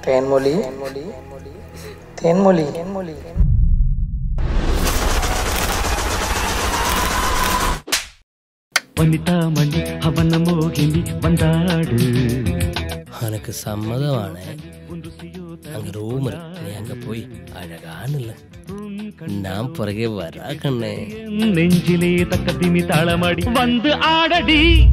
Thenmozhi. Thenmozhi. Vanitha மணி அவன மோகினி வந்தாடு எனக்கு சம்மதமான அங்க ரூம் இருக்கு, நீ அங்க போய் அழகான நான் பிறகு வரா கண்ணே நெஞ்சிலே தக்க திமி தாளமாடி வந்து ஆடடி.